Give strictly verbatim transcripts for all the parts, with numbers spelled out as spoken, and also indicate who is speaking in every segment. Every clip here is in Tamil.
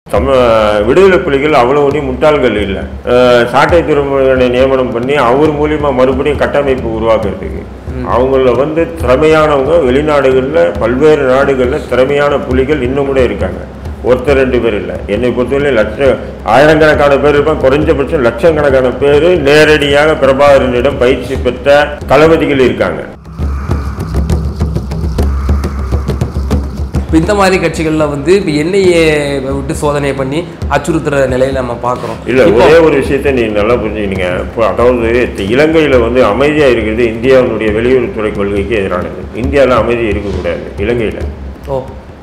Speaker 1: தம விடுதலை புலிகள் அவ்வளோ ஒன்றும் முட்டாள்கள் இல்லை. சாட்டை துறைமுகனை நியமனம் பண்ணி அவர் மூலியமாக மறுபடியும் கட்டமைப்பு உருவாக்குறதுக்கு அவங்கள வந்து திறமையானவங்க வெளிநாடுகளில் பல்வேறு நாடுகளில் திறமையான புலிகள் இன்னும் கூட இருக்காங்க. ஒருத்தர் ரெண்டு பேர் இல்லை. என்னை பொறுத்தவரை லட்சம் ஆயிரக்கணக்கான பேர் இருப்பாங்க. குறைஞ்சபட்சம் லட்சக்கணக்கான பேர் நேரடியாக பிரபாகரனிடம் பயிற்சி பெற்ற தளபதிகள் இருக்காங்க.
Speaker 2: இப்போ இந்த மாதிரி கட்சிகளில் வந்து இப்போ என்ஐஏ விட்டு சோதனை பண்ணி அச்சுறுத்துற நிலையில் நம்ம பார்க்குறோம்.
Speaker 1: இல்லை, ஒரே ஒரு விஷயத்தை நீங்கள் நல்லா புரிஞ்சுக்கிங்க. இப்போ அதாவது இலங்கையில் வந்து அமைதியாக இருக்கிறது இந்தியாவினுடைய வெளியுறவுத்துறை கொள்கைக்கு எதிரானது. இந்தியாவில் அமைதி இருக்கக்கூடாது. இலங்கையில்
Speaker 2: ஓ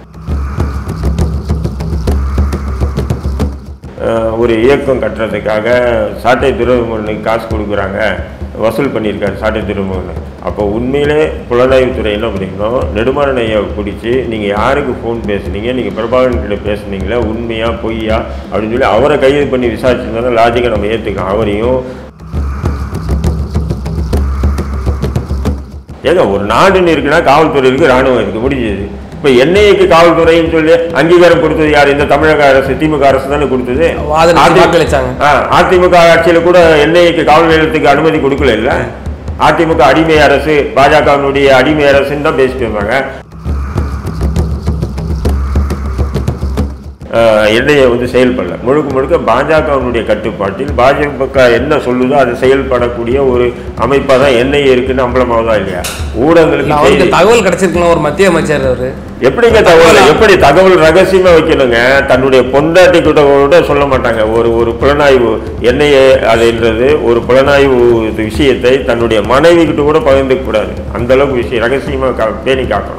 Speaker 1: ஒரு இயக்கம் கட்டுறதுக்காக சாட்டை துறைமுகனுக்கு காசு கொடுக்குறாங்க, வசூல் பண்ணியிருக்காரு சாட்டை துறைமுகன். அப்போ உண்மையிலே புலனாய்வுத்துறை என்ன பண்ணிக்கணும், நெடுமாறன் ஐயாவை பிடிச்சி நீங்கள் யாருக்கு ஃபோன் பேசுனீங்க, நீங்கள் பிரபாகரன் கிட்ட பேசுனீங்களா, உண்மையா பொய்யா அப்படின்னு சொல்லி அவரை கைது பண்ணி விசாரிச்சிருந்தாலும் லாஜிக்கை நம்ம ஏற்றுக்கலாம். அவரையும் ஏங்க ஒரு நாடுன்னு இருக்குன்னா காவல்துறை இருக்குது, இராணுவம் இருக்குது, முடிஞ்சது. இப்போ என்ஐஏக்கு காவல்துறைன்னு சொல்லி அங்கீகாரம் கொடுத்தது யார்? இந்த தமிழக அரசு, திமுக அரசு தானே கொடுத்தது. அதிமுக ஆட்சியில் கூட என்ஐஏக்கு காவல் நிலையத்துக்கு அனுமதி கொடுக்கல. இல்லை, அதிமுக அடிமை அரசு, பாஜகவினுடைய அடிமை அரசுன்னு தான் பேசிட்டு இருந்தாங்க. என்ஐஏ வந்து செயல்படல. முழுக்க முழுக்க பாஜகவினுடைய கட்டுப்பாட்டில் பாஜக என்ன சொல்லுதோ அது செயல்படக்கூடிய ஒரு அமைப்பாக தான் என்ஐஏ இருக்குன்னு அம்பலமாவதா இல்லையா? ஊடகங்களுக்கு
Speaker 2: தகவல் கிடைச்சிருக்கலாம். ஒரு மத்திய அமைச்சர் அவர்
Speaker 1: எப்படிங்க தகவல் எப்படி தகவல் ரகசியமா வைக்கணுங்க? தன்னுடைய பொண்டாட்டி கூட கூட சொல்ல மாட்டாங்க. ஒரு ஒரு புலனாய்வு என்ஐஏ அதுன்றது ஒரு புலனாய்வு விஷயத்தை தன்னுடைய மனைவி கிட்ட கூட பகிர்ந்துக்க கூடாது. அந்த அளவுக்கு விஷயம் ரகசியமா பேணி காக்கணும்.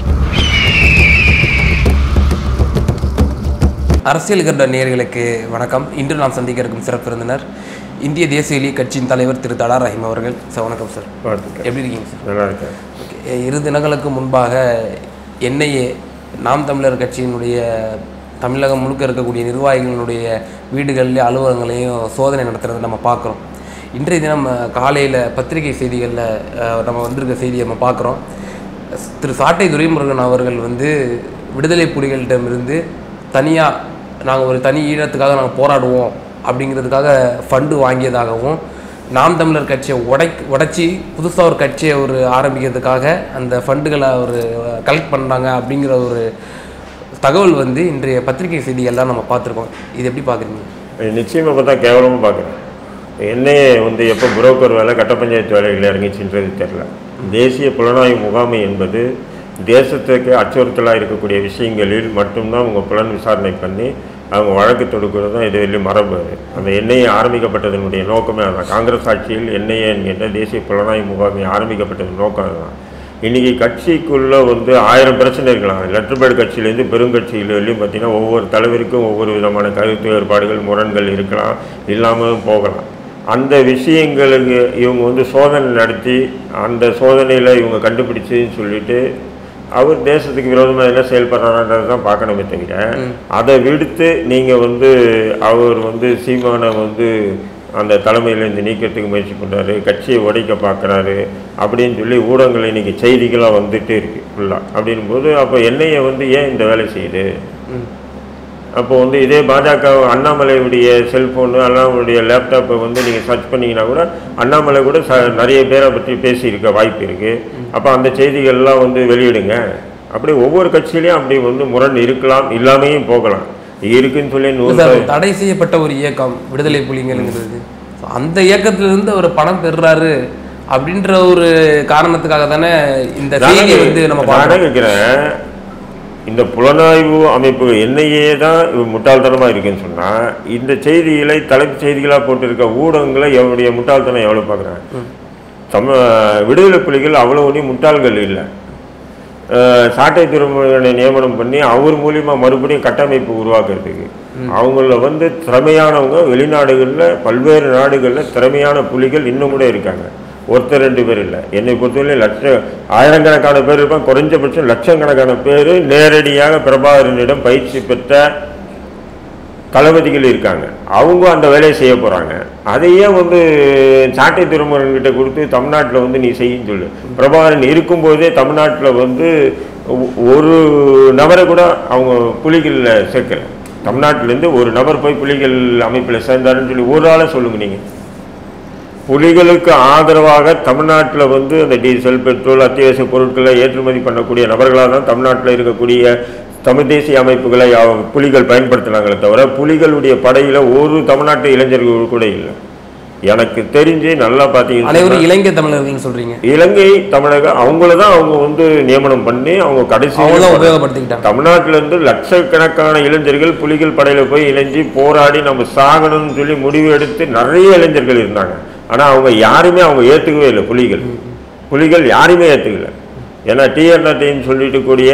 Speaker 2: அரசியல் கண்ட நேயர்களுக்கு வணக்கம். இன்று நாம் சந்திக்க இருக்கும் சிறப்பு விருந்தினர் இந்திய தேசிய லீக் கட்சியின் தலைவர் திரு தடா ரஹீம் அவர்கள். சார் வணக்கம் சார். எப்படி இருக்கீங்க சார்?
Speaker 1: நல்லா இருக்கேன்.
Speaker 2: ஓகே, இரு தினங்களுக்கு முன்பாக என்ஐஏ நாம் தமிழர் கட்சியினுடைய தமிழகம் முழுக்க இருக்கக்கூடிய நிர்வாகிகளுடைய வீடுகள்லேயும் அலுவலகங்களையும் சோதனை நடத்துகிறத நம்ம பார்க்குறோம். இன்றைய தினம் காலையில் பத்திரிகை செய்திகளில் நம்ம வந்திருக்க செய்தியை நம்ம பார்க்குறோம். திரு சாட்டை துரைமுருகன் அவர்கள் வந்து விடுதலை புலிகளிடமிருந்து தனியாக நாங்கள் ஒரு தனி ஈழத்துக்காக நாங்கள் போராடுவோம் அப்படிங்கிறதுக்காக ஃபண்டு வாங்கியதாகவும், நாம் தமிழர் கட்சியை உடை உடைச்சி புதுசாக ஒரு கட்சியை ஒரு ஆரம்பிக்கிறதுக்காக அந்த ஃபண்டுகளை அவர் கலெக்ட் பண்ணுறாங்க அப்படிங்கிற ஒரு தகவல் வந்து இன்றைய பத்திரிகை செய்திகள்லாம் நம்ம பார்த்துருக்கோம். இது எப்படி பார்க்குறீங்க?
Speaker 1: நிச்சயமாக பார்த்தா கேவலமாக பார்க்குறேன். என்னையே வந்து எப்போ புரோக்கர் வேலை கட்ட பஞ்சாயத்து வேலைகள் இறங்கிச்சுன்றது தெரில. தேசிய புலனாய்வு முகாமை என்பது தேசத்துக்கு அச்சுறுத்தலாக இருக்கக்கூடிய விஷயங்களில் மட்டும்தான் அவங்க புலன் விசாரணை பண்ணி அவங்க வழக்கு தொடுக்கிறது தான் இது வெளியே மரபு. அந்த என்ஐஏ ஆரம்பிக்கப்பட்டதனுடைய நோக்கமே அதுதான். காங்கிரஸ் ஆட்சியில் என்ஐஏ என்கின்ற தேசிய புலனாய்வு முகாமை ஆரம்பிக்கப்பட்டது நோக்கம் அதுதான். இன்றைக்கி கட்சிக்குள்ளே வந்து ஆயிரம் பிரச்சனை இருக்கலாம். லெட்டர் பேட் கட்சியிலேருந்து பெருங்கட்சியிலேயும் பார்த்திங்கன்னா ஒவ்வொரு தலைவருக்கும் ஒவ்வொரு விதமான கருத்து வேறுபாடுகள் முரண்கள் இருக்கலாம், இல்லாமலும் போகலாம். அந்த விஷயங்களுக்கு இவங்க வந்து சோதனை நடத்தி அந்த சோதனையில் இவங்க கண்டுபிடிச்சுன்னு சொல்லிட்டு அவர் தேசத்துக்கு விரோதமாக என்ன செயல்படுறான்றது தான் பார்க்கணுமே தவிர, அதை விடுத்து நீங்கள் வந்து அவர் வந்து சீமானை வந்து அந்த தலைமையிலேருந்து நீக்கிறதுக்கு முயற்சி பண்ணுறாரு, கட்சியை உடைக்க பார்க்குறாரு அப்படின்னு சொல்லி ஊடகங்கள் இன்றைக்கி செய்திகளாக வந்துகிட்டே இருக்குது ஃபுல்லாக. அப்படின் போது அப்போ என்ஐஏ வந்து ஏன் இந்த வேலை செய்யுது? அப்போ வந்து இதே பாஜக அண்ணாமலையுடைய செல்ஃபோனு அண்ணாமலையுடைய லேப்டாப்பை வந்து நீங்கள் சர்ச் பண்ணிங்கன்னா கூட அண்ணாமலை கூட ச நிறைய பேரை பற்றி பேசியிருக்க வாய்ப்பு இருக்குது. அப்போ அந்த செய்திகள்லாம் வந்து வெளியிடுங்க. அப்படி ஒவ்வொரு கட்சியிலையும் அப்படி வந்து முரண் இருக்கலாம், இல்லாமையும் போகலாம். இருக்குன்னு சொல்லி நூறு
Speaker 2: தடை செய்யப்பட்ட ஒரு இயக்கம் விடுதலை புலிங்கிறது, அந்த இயக்கத்திலிருந்து அவர் பணம் பெறுறாரு அப்படின்ற ஒரு காரணத்துக்காக தானே இந்த செய்தி வந்து நம்ம
Speaker 1: நான் கேட்குறேன். இந்த புலனாய்வு அமைப்பு என்ஐஏ தான் முட்டாள்தனமாக இருக்குன்னு சொன்னால் இந்த செய்திகளை தலைப்பு செய்திகளாக போட்டிருக்க ஊடகங்களை எவருடைய முட்டாள்தனம் எவ்வளோ பார்க்குறாங்க? சம விடுதலை புலிகள் அவ்வளோ ஒன்றும் முட்டாள்கள் இல்லை. சாட்டை துறைமுகனை நியமனம் பண்ணி அவர் மூலியமாக மறுபடியும் கட்டமைப்பு உருவாக்குறதுக்கு அவங்கள வந்து திறமையானவங்க வெளிநாடுகளில் பல்வேறு நாடுகளில் திறமையான புலிகள் இன்னும் கூட இருக்காங்க. ஒருத்தர் ரெண்டு பேர் இல்லை. என்னை பொறுத்தவரை லட்ச ஆயிரக்கணக்கான பேர் இருப்பாங்க. குறைஞ்சபட்சம் லட்சக்கணக்கான பேர் நேரடியாக பிரபாகரனிடம் பயிற்சி பெற்ற தளபதிகள் இருக்காங்க. அவங்க அந்த வேலையை செய்ய போகிறாங்க. அதையே வந்து சாட்டை துறைமுகன்கிட்ட கொடுத்து தமிழ்நாட்டில் வந்து நீ செய்யின்னு சொல்லு. பிரபாகரன் இருக்கும்போதே தமிழ்நாட்டில் வந்து ஒரு நபரை கூட அவங்க புலிகளில் சேர்க்கலை. தமிழ்நாட்டிலேருந்து ஒரு நபர் போய் புலிகள் அமைப்பில் சேர்ந்தாருன்னு சொல்லி ஒரு ஆளை சொல்லுங்க நீங்கள். புலிகளுக்கு ஆதரவாக தமிழ்நாட்டில் வந்து அந்த டீசல் பெட்ரோல் அத்தியாவசிய பொருட்களை ஏற்றுமதி பண்ணக்கூடிய நபர்களாக தான் தமிழ்நாட்டில் இருக்கக்கூடிய தமிழ் தேசிய அமைப்புகளை புலிகள் பயன்படுத்தினாங்களே தவிர புலிகளுடைய படையில் ஒரு தமிழ்நாட்டு இளைஞர்கள் கூட இல்லை. எனக்கு தெரிஞ்சு நல்லா பார்த்தீங்கன்னா
Speaker 2: இலங்கை தமிழர்கள் சொல்றீங்க,
Speaker 1: இலங்கை தமிழக அவங்கள தான் அவங்க வந்து நியமனம் பண்ணி அவங்க கடைசி
Speaker 2: உபயோகப்படுத்திக்கிட்டாங்க.
Speaker 1: தமிழ்நாட்டில இருந்து லட்சக்கணக்கான இளைஞர்கள் புலிகள் படையில போய் இணைஞ்சு போராடி நம்ம சாகணும்னு சொல்லி முடிவு எடுத்து நிறைய இளைஞர்கள் இருந்தாங்க. ஆனா அவங்க யாருமே அவங்க ஏத்துக்கவே இல்லை. புலிகள் புலிகள் யாருமே ஏத்துக்கல. ஏன்னா டிஎன்ஆர்டின்னு சொல்லிட்டு கூடிய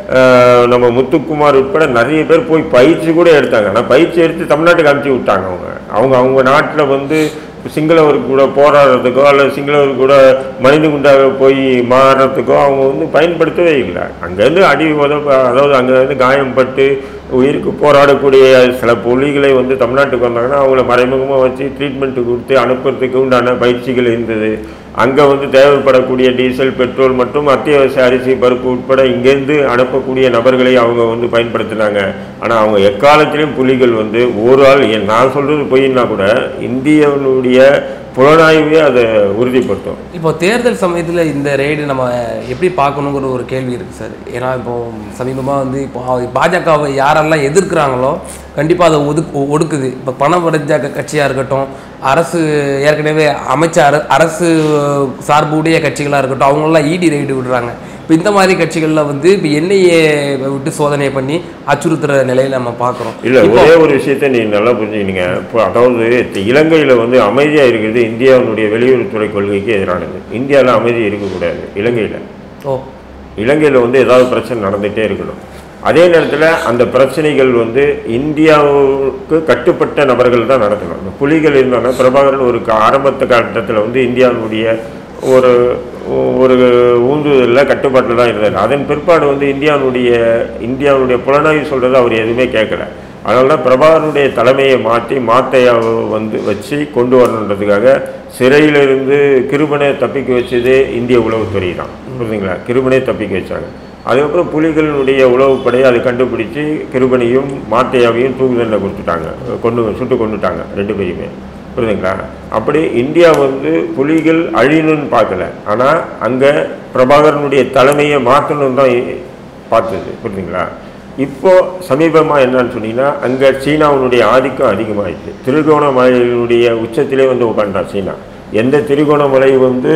Speaker 1: நம்ம முத்துக்குமார் உட்பட நிறைய பேர் போய் பயிற்சி கூட எடுத்தாங்க. ஆனால் பயிற்சி எடுத்து தமிழ்நாட்டுக்கு அனுப்பிச்சி விட்டாங்க. அவங்க அவங்க அவங்க நாட்டில் வந்து சிங்களவருக்கு கூட போராடுறதுக்கோ அல்லது சிங்களவருக்கு கூட மனித குண்டாக போய் மாறுறதுக்கோ அவங்க வந்து பயன்படுத்தவே இல்லை. அங்கேருந்து அடி உத அதாவது அங்கேருந்து காயம்பட்டு உயிருக்கு போராடக்கூடிய சில புலிகளை வந்து தமிழ்நாட்டுக்கு வந்தாங்கன்னா அவங்கள மறைமுகமாக வச்சு ட்ரீட்மெண்ட்டு கொடுத்து அனுப்புறதுக்கு உண்டான பயிற்சிகள் இருந்தது. அங்கே வந்து தேவைப்படக்கூடிய டீசல் பெட்ரோல் மற்றும் அத்தியாவசிய அரிசி பருப்பு உட்பட இங்கேருந்து அனுப்பக்கூடிய நபர்களை அவங்க வந்து பயன்படுத்தினாங்க. ஆனால் அவங்க எக்காலத்திலையும் புலிகள் வந்து ஒரு ஆள் நான் சொல்கிறது பொய்னா கூட இந்தியனுடைய புலனாய்வே அதை உறுதிப்படுத்தும்.
Speaker 2: இப்போ தேர்தல் சமயத்தில் இந்த ரெய்டு நம்ம எப்படி பார்க்கணுங்கிற ஒரு கேள்வி இருக்குது சார். ஏன்னா இப்போ சமீபமாக வந்து இப்போ பாஜகவை யாரெல்லாம் எதிர்க்கிறாங்களோ கண்டிப்பாக அதை ஒதுக்கு ஒடுக்குது. இப்போ பணம் படைச்ச கட்சியாக இருக்கட்டும், அரசு ஏற்கனவே அமைச்ச அரசு சார்புடைய கட்சிகளாக இருக்கட்டும், அவங்களெல்லாம் இடி ரெய்டு விடுறாங்க. இப்போ இந்த மாதிரி கட்சிகளில் வந்து இப்போ என்ஐஏ விட்டு சோதனை பண்ணி அச்சுறுத்துற நிலையில் நம்ம பார்க்குறோம்.
Speaker 1: இல்லை, ஒரே ஒரு விஷயத்தை நீங்கள் நல்லா புரிஞ்சுக்கினீங்க. இப்போ அதாவது இலங்கையில் வந்து அமைதியாக இருக்கிறது இந்தியாவுடைய வெளியுறவுத்துறை கொள்கைக்கு எதிரானது. இந்தியாவில் அமைதி இருக்கக்கூடாது. இலங்கையில்
Speaker 2: ஓ
Speaker 1: இலங்கையில் வந்து ஏதாவது பிரச்சனை நடந்துகிட்டே இருக்கணும். அதே நேரத்தில் அந்த பிரச்சனைகள் வந்து இந்தியாவுக்கு கட்டுப்பட்ட நபர்கள் தான் நடத்தணும். இந்த புலிகள் இருந்தாங்கன்னா பிரபாகரன் ஒரு ஆரம்பத்த காலகட்டத்தில் வந்து இந்தியாவுடைய ஒரு ஒரு ஊந்துதலில் கட்டுப்பாட்டில் தான் இருந்தார். அதன் பிற்பாடு வந்து இந்தியாவுடைய இந்தியாவுடைய புலனாய்வு சொல்கிறது அவர் எதுவுமே கேட்கல. அதனால தான் பிரபாகரனுடைய தலைமையை மாற்றி மாத்தையாவை வந்து வச்சு கொண்டு வரணுன்றதுக்காக சிறையிலிருந்து கிருபனை தப்பிக்க வச்சதே இந்திய உளவுத்துறை தான். புரியுதுங்களா? கிருபனை தப்பிக்க வச்சாங்க. அதுக்கப்புறம் புலிகளினுடைய உளவுப்படையை அதை கண்டுபிடிச்சி கிருபனையும் மாத்தையாவையும் தூக்கு தண்டனை கொடுத்துட்டாங்க, கொண்டு சுட்டு கொண்டுட்டாங்க ரெண்டு பேருமே. புரியுதுங்களா? அப்படி இந்தியா வந்து புலிகள் அழியணும்னு பார்க்கல, ஆனால் அங்கே பிரபாகரனுடைய தலைமையை மாற்றணும் தான் பார்த்தது. புரியுதுங்களா? இப்போது சமீபமாக என்னன்னு சொன்னீங்கன்னா அங்கே சீனாவுடைய ஆதிக்கம் அதிகமாகிடுச்சு. திரிகோணமலையினுடைய உச்சத்திலே வந்து உட்காண்டா சீனா. எந்த திரிகோணமலை வந்து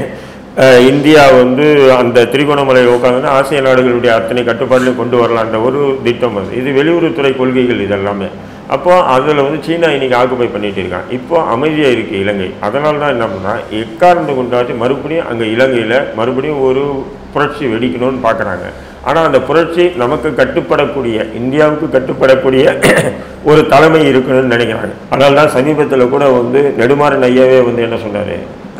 Speaker 1: இந்தியா வந்து அந்த திரிகோணமலையில் உட்காந்துன்னா ஆசிய நாடுகளுடைய அத்தனை கட்டுப்பாடுலையும் கொண்டு வரலான்ற ஒரு திட்டம் அது. இது வெளியுறவுத்துறை கொள்கைகள் இதெல்லாமே. அப்போது அதில் வந்து சீனா இன்றைக்கி ஆக்குபை பண்ணிகிட்டு இருக்காங்க. இப்போது அமைதியாக இருக்குது இலங்கை. அதனால தான் என்ன பண்ணால் எக்காரணத்தை கொண்டாச்சு மறுபடியும் அங்கே இலங்கையில் மறுபடியும் ஒரு புரட்சி வெடிக்கணும்னு பார்க்குறாங்க. ஆனால் அந்த புரட்சி நமக்கு கட்டுப்படக்கூடிய இந்தியாவுக்கு கட்டுப்படக்கூடிய ஒரு தலைமை இருக்கணும்னு நினைக்கிறாங்க. அதனால தான் சமீபத்தில் கூட வந்து நெடுமாறன் ஐயாவே வந்து என்ன சொன்னார்,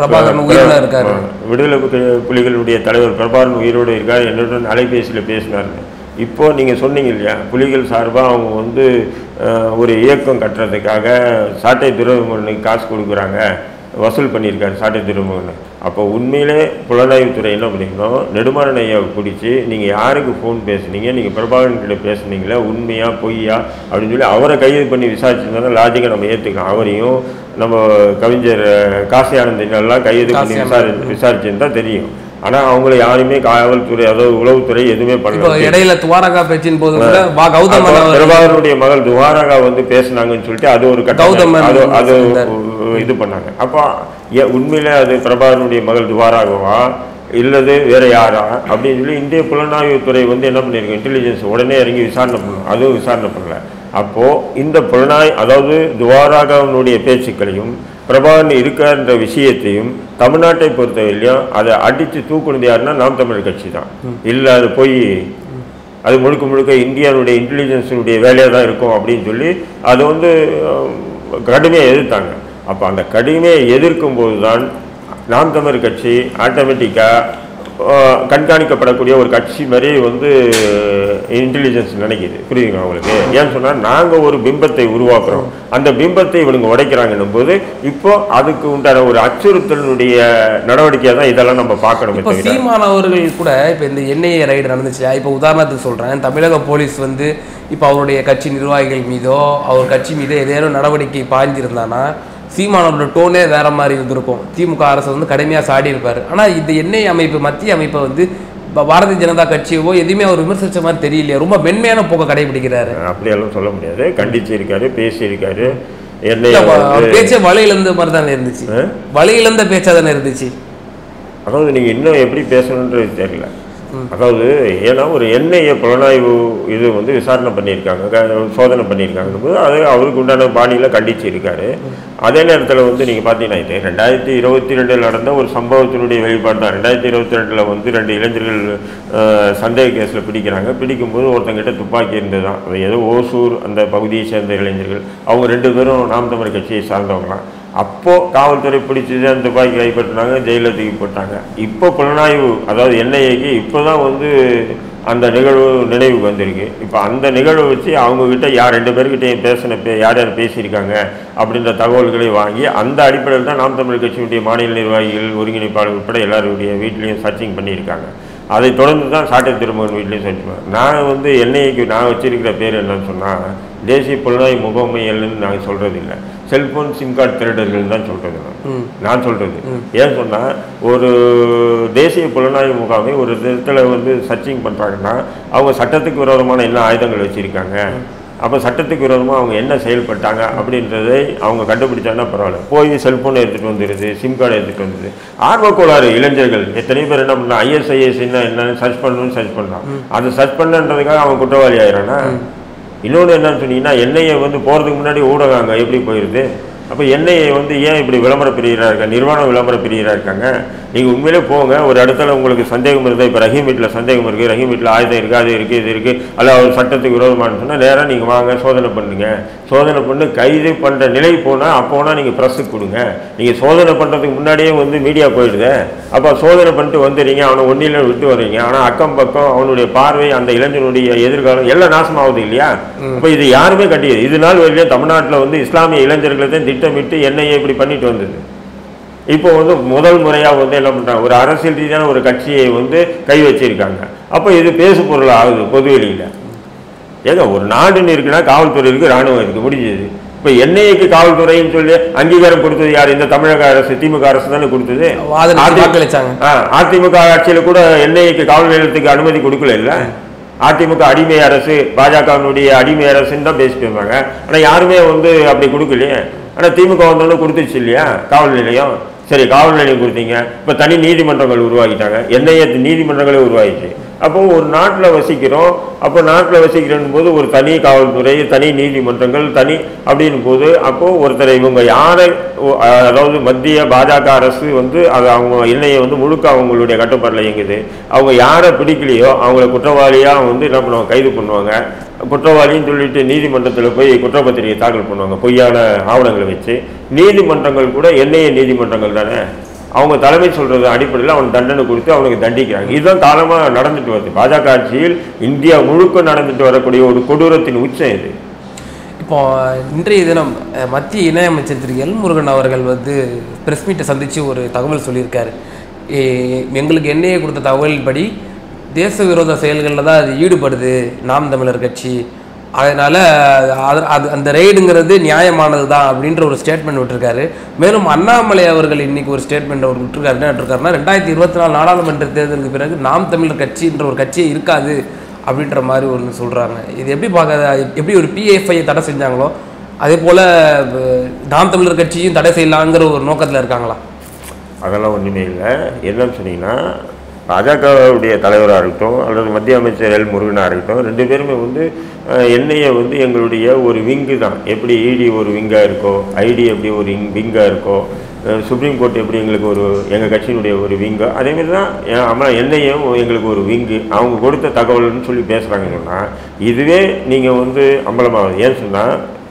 Speaker 1: விடுதலை புலிகளுடைய தலைவர் பிரபாகரன் உயிரோடு இருக்கார், என்னுடன் அலைபேசியில் பேசினார். இப்போது நீங்கள் சொன்னீங்க இல்லையா, புலிகள் சார்பாக அவங்க வந்து ஒரு இயக்கம் கட்டுறதுக்காக சாட்டை துரைமுருகனுக்கு காசு கொடுக்குறாங்க, வசூல் பண்ணியிருக்காரு சாட்டை துரைமுருகன். அப்போ உண்மையிலே புலனாய்வுத்துறை என்ன பண்ணிக்கணும், நெடுமாறன் ஐயாவை பிடிச்சி நீங்கள் யாருக்கு ஃபோன் பேசுனீங்க, நீங்கள் பிரபாகரன் கிட்ட பேசுனீங்களா, உண்மையா பொய்யா அப்படின்னு சொல்லி அவரை கைது பண்ணி விசாரிச்சிருந்தாலும் லாஜிக்காக நம்ம ஏற்றுக்கலாம். அவரையும் நம்ம கவிஞர் காசி ஆனந்தெல்லாம் கைது பண்ணி விசாரி விசாரிச்சுன்னு தான் தெரியும். ஆனால் அவங்கள யாருமே காவல்துறை அதாவது உளவுத்துறை எதுவுமே பண்ணல.
Speaker 2: இடையில துவாரகா பேச்சின் போது
Speaker 1: பிரபாகரனுடைய மகள் துவாரகா வந்து பேசினாங்கன்னு சொல்லிட்டு அது ஒரு கட்டம் அது அது இது பண்ணாங்க. அப்போ உண்மையில அது பிரபாகரனுடைய மகள் துவாரகாவா இல்லது வேற யாரா அப்படின்னு சொல்லி இந்திய புலனாய்வுத்துறை வந்து என்ன பண்ணியிருக்கு, இன்டெலிஜென்ஸ் உடனே இறங்கி விசாரணை பண்ணணும். அதுவும் விசாரணை பண்ணல. அப்போது இந்த புலனாய் அதாவது துவாரகாவினுடைய பேச்சுக்களையும் பிரபாகரன் இருக்கான்ற விஷயத்தையும் தமிழ்நாட்டை பொறுத்தவரையிலையும் அதை அடித்து தூக்குனது யாருன்னா நாம் தமிழர் கட்சி தான். இல்லை அது போய் அது முழுக்க முழுக்க இந்தியாவுடைய இன்டெலிஜென்ஸுடைய வேலையாக தான் இருக்கும் அப்படின்னு சொல்லி அதை வந்து கடுமையாக எதிர்த்தாங்க. அப்போ அந்த கடுமையை எதிர்க்கும் போது தான் நாம் தமிழர் கட்சி ஆட்டோமேட்டிக்காக கண்காணிக்கப்படக்கூடிய ஒரு கட்சி மாதிரி வந்து இன்டெலிஜென்ஸ் நினைக்கிது. புரியுதுங்களா உங்களுக்கு? ஏன்னு சொன்னால் நாங்கள் ஒரு பிம்பத்தை உருவாக்குறோம், அந்த பிம்பத்தை இவனுங்க உடைக்கிறாங்கன்னும் போது இப்போ அதுக்கு உண்டான ஒரு அச்சுறுத்தலுடைய நடவடிக்கையாக தான் இதெல்லாம் நம்ம பார்க்கணும்.
Speaker 2: இப்போ சீமானவர்கள் கூட இப்போ இந்த என்ஐஏ ரைடு நடந்துச்சு. இப்போ உதாரணத்துக்கு சொல்கிறேன், தமிழக போலீஸ் வந்து இப்போ அவருடைய கட்சி நிர்வாகிகள் மீதோ அவர் கட்சி மீதோ ஏதேனும் நடவடிக்கை பாய்ஞ்சிருந்தானா சீமானோட டோனே வேற மாதிரி இருந்திருக்கும். திமுக அரசு வந்து கடுமையாக சாடி இருப்பார். ஆனால் இந்த என்ஐஏ அமைப்பு மத்திய அமைப்பை வந்து பாரதிய ஜனதா கட்சியவோ எதுவுமே அவர் விமர்சித்த மாதிரி தெரியலையே, ரொம்ப மென்மையான போக்க கடைபிடிக்கிறாரு.
Speaker 1: அப்படியெல்லாம் சொல்ல முடியாது. கண்டிச்சு இருக்காரு, பேசி இருக்காரு.
Speaker 2: பேச்சே வலையிழந்த மாதிரி தானே இருந்துச்சு, வலையிழந்த பேச்சா தானே இருந்துச்சு.
Speaker 1: அதாவது நீங்கள் இன்னும் எப்படி பேசணுன்றது தெரியல. அதாவது ஏன்னா ஒரு என்ஐஏ புலனாய்வு இது வந்து விசாரணை பண்ணியிருக்காங்க, சோதனை பண்ணியிருக்காங்க போது அது அவருக்கு உண்டான பாணியில் கண்டிச்சு இருக்காரு. அதே நேரத்தில் வந்து நீங்கள் பார்த்தீங்கன்னா இது ரெண்டாயிரத்தி இருபத்தி ரெண்டில் நடந்த ஒரு சம்பவத்தினுடைய வெளிப்பாடு தான். ரெண்டாயிரத்தி இருபத்தி ரெண்டில் வந்து ரெண்டு இளைஞர்கள் சந்தேக கேஸில் பிடிக்கிறாங்க. பிடிக்கும்போது ஒருத்தங்கிட்ட துப்பாக்கி இருந்தது தான். அது ஏதோ ஓசூர் அந்த பகுதியை சேர்ந்த இளைஞர்கள், அவங்க ரெண்டு பேரும் நாம் தமிழர் கட்சியை சார்ந்தவங்களாம். அப்போது காவல்துறை பிடிச்சது, அந்த துப்பாக்கி கைப்பற்றினாங்க, ஜெயிலில் தூக்கி போட்டாங்க. இப்போ புலனாய்வு அதாவது என்ஐஏக்கு இப்போ தான் வந்து அந்த நிகழ்வு நினைவுக்கு வந்திருக்கு. இப்போ அந்த நிகழ்வை வச்சு அவங்கக்கிட்ட யார் ரெண்டு பேர்கிட்டையும் பேசின பே யார் யார் பேசியிருக்காங்க அப்படின்ற தகவல்களை வாங்கி அந்த அடிப்படையில் தான் நாம் தமிழர் கட்சியுடைய மாநில நிர்வாகிகள், ஒருங்கிணைப்பாளர் உட்பட எல்லாருடைய வீட்லேயும் சர்ச்சிங் பண்ணியிருக்காங்க. அதை தொடர்ந்து தான் சாட்டை திருமகன் வீட்லேயும் சர்ச் பண்ணுவேன். நான் வந்து என்ஐஏக்கு நான் வச்சிருக்கிற பேர் என்னன்னு சொன்னால் தேசிய புலனாய்வு முகமையல்னு நான் சொல்கிறது இல்லை, செல்ஃபோன் சிம் கார்டு திருடர்கள் தான் சொல்கிறது. நான் நான் சொல்கிறது ஏன் சொன்னால் ஒரு தேசிய புலனாய்வு முகாமை ஒரு இடத்துல வந்து சர்ச்சிங் பண்ணுறாங்கன்னா அவங்க சட்டத்துக்கு விரோதமான என்ன ஆயுதங்கள் வச்சுருக்காங்க, அப்போ சட்டத்துக்கு விரோதமாக அவங்க என்ன செயல்பட்டாங்க அப்படின்றதை அவங்க கண்டுபிடிச்சாங்கன்னா பரவாயில்ல. போய் செல்ஃபோனை எடுத்துகிட்டு வந்துடுது, சிம் கார்டை எடுத்துகிட்டு வந்துடுது. ஆர்வக்கோளாறு இளைஞர்கள் எத்தனை பேர் என்ன பண்ணலாம், ஐஎஸ்ஐஎஸ்ன்னா என்னன்னு சர்ச் பண்ணணும்னு சர்ச் பண்ணலாம். அதை சர்ச் பண்ணுன்றதுக்காக அவன் குற்றவாளி ஆயிரானா. இன்னொன்று என்னன்னு சொன்னீங்கன்னா என்ஐஏ வந்து போகிறதுக்கு முன்னாடி ஊடகங்க எப்படி போயிடுது. அப்போ என்ஐஏ வந்து ஏன் இப்படி விளம்பர பிரியராக இருக்காங்க, நிர்வாண விளம்பர பிரியராக இருக்காங்க. நீங்கள் உண்மையிலே போங்க, ஒரு இடத்துல உங்களுக்கு சந்தேகம் இருந்தால், இப்போ ரஹீம் வீட்டில் சந்தேகம் இருக்குது, ரஹீம் வீட்டில் ஆயுதம் இருக்குது, அது இருக்குது, இது இருக்குது, அல்ல அவர் சட்டத்துக்கு விரோதமானு சொன்னால் நேராக நீங்கள் வாங்க, சோதனை பண்ணுங்க. சோதனை பண்ணி கைது பண்ணுற நிலை போனால் அப்போனா நீங்கள் ப்ரெஸ்ஸுக்கு கொடுங்க. நீங்கள் சோதனை பண்ணுறதுக்கு முன்னாடியே வந்து மீடியா போயிடுது. அப்போ சோதனை பண்ணிட்டு வந்துடுறீங்க, அவனை ஒன்றில விட்டு வர்றீங்க. ஆனால் அக்கம் பக்கம் அவனுடைய பார்வை, அந்த இளைஞனுடைய எதிர்காலம் எல்லாம் நாசமாகுது இல்லையா. அப்போ இது யாருமே கட்டியது. இது நாள் வரையிலே தமிழ்நாட்டில் வந்து இஸ்லாமிய இளைஞர்களை தான் திட்டமிட்டு என்ஐஏ இப்படி பண்ணிட்டு வந்தது. இப்போ வந்து முதல் முறையாக வந்து என்ன பண்ணுறாங்க, ஒரு அரசியல் ரீதியான ஒரு கட்சியை வந்து கை வச்சிருக்காங்க. அப்போ இது பேசு பொருள் ஆகுது பொதுவெளியில். ஏங்க ஒரு நாடுன்னு இருக்குன்னா காவல்துறை இருக்குது, இராணுவம் இருக்குது, முடிஞ்சது. இப்போ என்ஐஏக்கு காவல்துறைன்னு சொல்லி அங்கீகாரம் கொடுத்தது யார்? இந்த தமிழக அரசு, திமுக அரசு தானே கொடுத்தது. அதிமுக ஆட்சியில் கூட என்ஐஏக்கு காவல் நிலையத்துக்கு அனுமதி கொடுக்கல இல்லை. அதிமுக அடிமை அரசு, பாஜகவினுடைய அடிமை அரசுன்னு தான் பேசிட்டு இருந்தாங்க. ஆனால் யாருமே வந்து அப்படி கொடுக்கலையே. ஆனால் திமுக வந்தோன்னு கொடுத்துச்சு இல்லையா காவல் நிலையம். சரி, காவல் நிலையம் கொடுத்தீங்க, இப்போ தனி நீதிமன்றங்கள் உருவாக்கிட்டாங்க, என்ஐஏ நீதிமன்றங்களே உருவாகிச்சு. அப்போது ஒரு நாட்டில் வசிக்கிறோம், அப்போ நாட்டில் வசிக்கிறோம் போது ஒரு தனி காவல்துறை, தனி நீதிமன்றங்கள், தனி அப்படின்னு போது அப்போது ஒருத்தரை இவங்க யாரை, அதாவது மத்திய பாஜக அரசு வந்து அது அவங்க என்ஐஏ வந்து முழுக்க அவங்களுடைய கட்டுப்பாட்டில் இயங்குது. அவங்க யாரை பிடிக்கலையோ அவங்கள குற்றவாளியாக வந்து என்ன பண்ணுவாங்க, கைது பண்ணுவாங்க. குற்றவாளின்னு சொல்லிட்டு நீதிமன்றத்தில் போய் குற்றப்பத்திரிகை தாக்கல் பண்ணுவாங்க பொய்யான ஆவணங்களை வச்சு. நீதிமன்றங்கள் கூட என்ஐஏ நீதிமன்றங்கள் தானே, அவங்க தலைமை சொல்கிறது அடிப்படையில் அவனுக்கு தண்டனை கொடுத்து அவனுக்கு தண்டிக்கிறாங்க. இதுதான் காலமாக நடந்துட்டு வருது. பாஜக ஆட்சியில் இந்தியா முழுக்க நடந்துட்டு வரக்கூடிய ஒரு கொடூரத்தின் உச்சம் இது.
Speaker 2: இப்போ இன்றைய தினம் மத்திய இணையமைச்சர் திரு எல் முருகன் அவர்கள் வந்து பிரஸ் மீட்டை சந்தித்து ஒரு தகவல் சொல்லியிருக்காரு. எங்களுக்கு என்ஐஏ கொடுத்த தகவல்படி தேச விரோத செயல்களில் தான் அது ஈடுபடுது நாம் தமிழர் கட்சி, அதனால் அது அது அந்த ரெய்டுங்கிறது நியாயமானது தான் அப்படின்ற ஒரு ஸ்டேட்மெண்ட் விட்டுருக்காரு. மேலும் அண்ணாமலை அவர்கள் இன்றைக்கி ஒரு ஸ்டேட்மெண்ட் அவர் விட்டுருக்காரு. என்ன விட்டுருக்காருன்னா, ரெண்டாயிரத்தி இருபத்தி நாலு நாடாளுமன்ற தேர்தலுக்கு பிறகு நாம் தமிழர் கட்சின்ற ஒரு கட்சியே இருக்காது அப்படின்ற மாதிரி ஒன்று சொல்கிறாங்க. இது எப்படி பார்க்க, எப்படி ஒரு பிஎஃப்ஐயை தடை செஞ்சாங்களோ அதே போல் நாம் தமிழர் கட்சியும் தடை செய்யலாங்கிற ஒரு நோக்கத்தில் இருக்காங்களா?
Speaker 1: அதெல்லாம் ஒன்றுமே இல்லை. என்னன்னு சொன்னீங்கன்னா, பாஜகவுடைய தலைவராக இருக்கட்டும் அல்லது மத்திய அமைச்சர் எல் முருகனாக இருக்கட்டும், ரெண்டு பேருமே வந்து என்ஐஏ வந்து எங்களுடைய ஒரு விங்கு தான். எப்படி இடி ஒரு விங்காக இருக்கோ, ஐடி எப்படி ஒரு விங்காக இருக்கோ, சுப்ரீம் கோர்ட் எப்படி எங்களுக்கு ஒரு எங்கள் கட்சியினுடைய ஒரு விங்கோ, அதேமாரி தான் ஆமாம் என்ஐஏவும் எங்களுக்கு ஒரு விங்கு. அவங்க கொடுத்த தகவல்னு சொல்லி பேசுகிறாங்கன்னு சொன்னால் இதுவே நீங்கள் வந்து அம்பலமாகுது. ஏன்னு சொன்னால்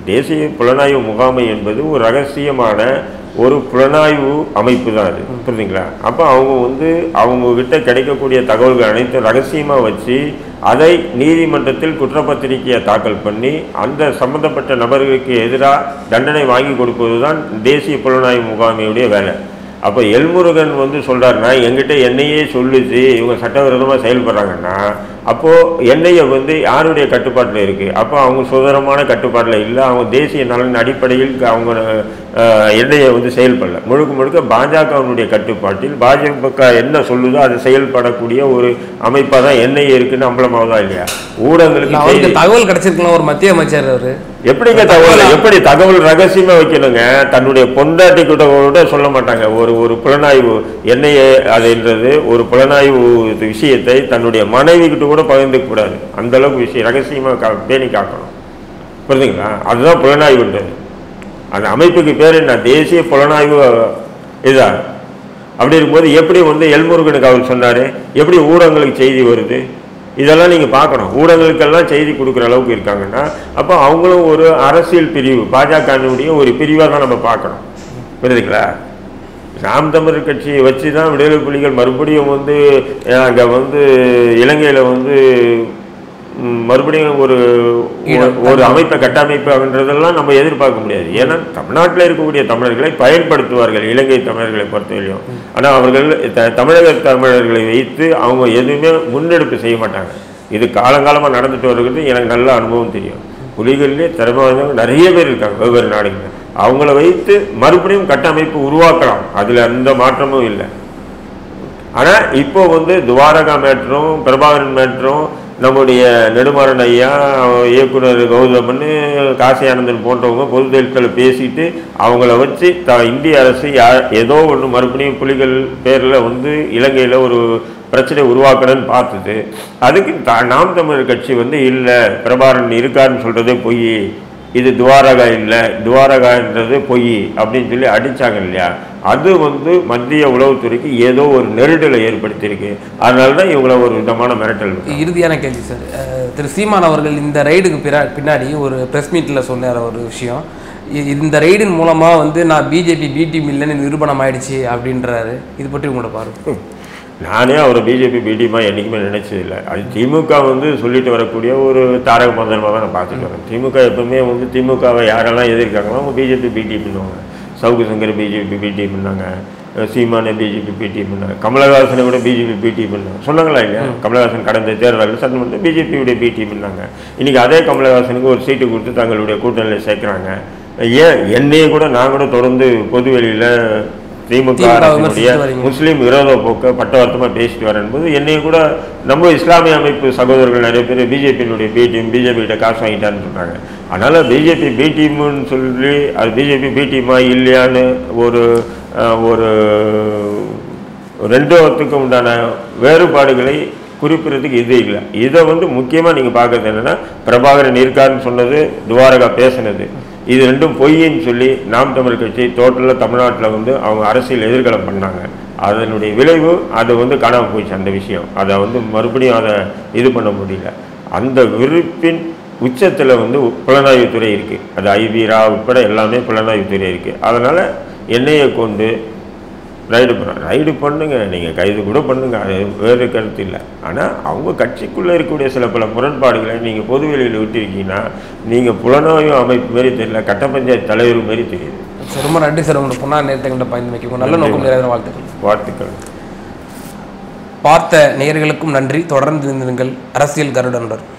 Speaker 1: தேசிய புலனாய்வு முகாமை என்பது ஒரு ரகசியமான ஒரு புலனாய்வு அமைப்பு தான் அது, புரியுதுங்களா? அப்போ அவங்க வந்து அவங்கக்கிட்ட கிடைக்கக்கூடிய தகவல்கள் அனைத்தும் ரகசியமாக வச்சு அதை நீதிமன்றத்தில் குற்றப்பத்திரிகையை தாக்கல் பண்ணி அந்த சம்பந்தப்பட்ட நபர்களுக்கு எதிராக தண்டனை வாங்கி கொடுப்பது தான் தேசிய புலனாய்வு முகாமையுடைய வேலை. அப்போ எல்முருகன் வந்து சொல்கிறாருன்னா என்கிட்ட என்னையே சொல்லுச்சு இவங்க சட்டவிரோதமாக செயல்படுறாங்கன்னா அப்போது என்ஐஏ வந்து யாருடைய கட்டுப்பாட்டில் இருக்குது? அப்போ அவங்க சுதந்திரமான கட்டுப்பாட்டில் இல்லை, அவங்க தேசிய நலன் அடிப்படையில் அவங்க என்ஐஏ வந்து செயல்படல, முழுக்க முழுக்க பாஜகவினுடைய கட்டுப்பாட்டில் பாஜக என்ன சொல்லுதோ அது செயல்படக்கூடிய ஒரு அமைப்பாக தான் என்ஐஏ இருக்குன்னு அம்பலமாவதா இல்லையா? ஊடகங்களுக்கு
Speaker 2: தகவல் கிடைச்சிருக்கலாம். ஒரு மத்திய அமைச்சர் அவர்
Speaker 1: எப்படிங்க தகவல் எப்படி தகவல் ரகசியமா வைக்கணுங்க? தன்னுடைய பொண்டாட்டி கிட்ட கூட சொல்ல மாட்டாங்க. ஒரு ஒரு புலனாய்வு என்ஐஏ அதுன்றது ஒரு புலனாய்வு விஷயத்தை தன்னுடைய மனைவி கிட்ட கூட பகிர்ந்துக்க கூடாது. அந்த அளவுக்கு விஷயம் ரகசியமா பேணி காக்கணும், புரியுதுங்களா? அதுதான் புலனாய்வுன்றது. அந்த அமைப்புக்கு பேர் என்ன? தேசிய புலனாய்வு இதா. அப்படி இருக்கும்போது எப்படி வந்து எல்முருகனுக்கு அவர் சொன்னாரு, எப்படி ஊடகங்களுக்கு செய்தி வருது? இதெல்லாம் நீங்கள் பார்க்கணும். ஊடகங்களுக்கெல்லாம் செய்தி கொடுக்குற அளவுக்கு இருக்காங்கன்னா அப்போ அவங்களும் ஒரு அரசியல் பிரிவு, பாஜகனுடைய ஒரு பிரிவாக தான் நம்ம பார்க்கணும், புரியுதுங்களா? நாம் தமிழர் கட்சியை வச்சு தான் விடுதலை புலிகள் மறுபடியும் வந்து அங்கே வந்து இலங்கையில் வந்து மறுபடியும் ஒரு ஒரு அமைப்பை கட்டமைப்பு அப்படின்றதெல்லாம் நம்ம எதிர்பார்க்க முடியாது. ஏன்னா தமிழ்நாட்டில் இருக்கக்கூடிய தமிழர்களை பயன்படுத்துவார்கள் இலங்கை தமிழர்களை பொறுத்தவரையும். ஆனால் அவர்கள் த தமிழக தமிழர்களை வைத்து அவங்க எதுவுமே முன்னெடுப்பு செய்ய மாட்டாங்க. இது காலங்காலமாக நடந்துட்டு வருகிறது. எனக்கு நல்ல அனுபவம் தெரியும். புலிகளிலே திறமை வாய்ந்தவங்க நிறைய பேர் இருக்காங்க வெவ்வேறு நாடுகளில். அவங்கள வைத்து மறுபடியும் கட்டமைப்பு உருவாக்கலாம், அதில் எந்த மாற்றமும் இல்லை. ஆனால் இப்போ வந்து துவாரகா மேட்டரும் பிரபாகரன் மேட்டரும் நம்முடைய நெடுமாறன் ஐயா, இயக்குனர் கௌதமன், காசி ஆனந்தன் போன்றவங்க பொது தேர்தலில் பேசிட்டு அவங்கள வச்சு த இந்திய அரசு யா ஏதோ ஒன்று மறுபடியும் புலிகள் பேரில் வந்து இலங்கையில் ஒரு பிரச்சனை உருவாக்கணும்னு பார்த்தது. அதுக்கு த நாம் தமிழர் கட்சி வந்து இல்லை பிரபாகரன் இருக்காருன்னு சொல்கிறதே பொய், இது துவாரகா இல்லை துவாரகான்றது பொய் அப்படின்னு சொல்லி அடித்தாங்க இல்லையா? அது வந்து மத்திய உளவுத்துறைக்கு ஏதோ ஒரு நெருடலை ஏற்படுத்தியிருக்கு. அதனால தான் இவங்கள ஒரு விதமான மிரட்டல்.
Speaker 2: இறுதியான கேள்வி சார், திரு சீமான் அவர்கள் இந்த ரைடுக்கு பிற பின்னாடி ஒரு ப்ரெஸ் மீட்டில் சொன்னார் ஒரு விஷயம், இந்த ரைடின் மூலமாக வந்து நான் பிஜேபி பி டீம் இல்லைன்னு நிரூபணம் ஆயிடுச்சு அப்படின்றாரு. இது பற்றி உங்களோட பாருங்க.
Speaker 1: நானே அவரை பிஜேபி பிடிமா என்றைக்குமே நினைச்சதில்லை. அது திமுக வந்து சொல்லிட்டு வரக்கூடிய ஒரு தாரக மந்திரமாக தான் நான் பார்த்துட்டு வரேன். திமுக எப்பவுமே வந்து திமுகவை யாரெல்லாம் எதிர்க்காங்களோ அவங்க பிஜேபி பிடி பண்ணுவாங்க. சவுக்கு சங்கர் பிஜேபி பிடி பண்ணாங்க, சீமானே பிஜேபி பிடி பண்ணாங்க, கமலஹாசனை கூட பிஜேபி பிடி பண்ணாங்க, சொன்னாங்களா இல்லையா? கமலஹாசன் கடந்த தேர்தலில் சட்டமன்ற பிஜேபியுடைய பிடி பண்ணாங்க. இன்றைக்கி அதே கமலஹாசனுக்கு ஒரு சீட்டு கொடுத்து தங்களுடைய கூட்டணியில் சேர்க்குறாங்க. ஏன் என்னையே கூட நான் கூட தொடர்ந்து பொது வெளியில் திமுக அரசினுடைய முஸ்லீம் விரோத போக்க பட்டவர்த்தமாக பேசிட்டு வரேன் போது என்னையும் கூட நம்ம இஸ்லாமிய அமைப்பு சகோதரர்கள் நிறைய பேர் பிஜேபியினுடைய பி டீம் பிஜேபிகிட்ட காசு வாங்கிட்டான்னு சொன்னாங்க. அதனால் பிஜேபி பி டீம்னு சொல்லி அது பிஜேபி பி டீமா இல்லையான்னு ஒரு ஒரு ரெண்டுத்துக்கும் உண்டான வேறுபாடுகளை குறிப்பிடுறதுக்கு இது இல்லை. இதை வந்து முக்கியமாக நீங்கள் பார்க்குறது என்னென்னா பிரபாகரன் இருக்காருன்னு சொன்னது, துவாரகா பேசினது, இது ரெண்டும் பொய்ன்னு சொல்லி நாம் தமிழர் கட்சி டோட்டலாக தமிழ்நாட்டில் வந்து அவங்க அரசியல் எதிர்காலம் பண்ணாங்க. அதனுடைய விளைவு அது வந்து காணாமல் போயிடுச்சு. அந்த விஷயம் அதை வந்து மறுபடியும் அதை இது பண்ண முடியல. அந்த விருப்பின் உச்சத்தில் வந்து புலனாய்வுத்துறை இருக்குது. அது ஐபீரா உட்பட எல்லாமே புலனாய்வுத்துறை இருக்குது. அதனால் எண்ணெயை கொண்டு ரைடு பண்ண ரைடு பண்ணுங்க, நீங்கள் கைது கூட பண்ணுங்க, அது வேறு கருத்து இல்லை. ஆனால் அவங்க கட்சிக்குள்ளே இருக்கக்கூடிய சில பல முரண்பாடுகளை நீங்கள் பொது வெளியில் விட்டுருக்கீங்கன்னா நீங்கள் புலனாய்வு அமைப்பு மாரி தெரியல, கட்ட பஞ்சாயத்து தலைவர் மாரி தெரியுது.
Speaker 2: ரொம்ப நன்றி சார். உங்களை பொண்ணா நேரத்தை பயந்து வைக்க நல்ல நோக்கம் நிறைய வாழ்த்துக்கள்.
Speaker 1: வாழ்த்துக்கள்.
Speaker 2: பார்த்த நேயர்களுக்கும் நன்றி. தொடர்ந்து இருந்திருங்கள் அரசியல் கருடனுடன்.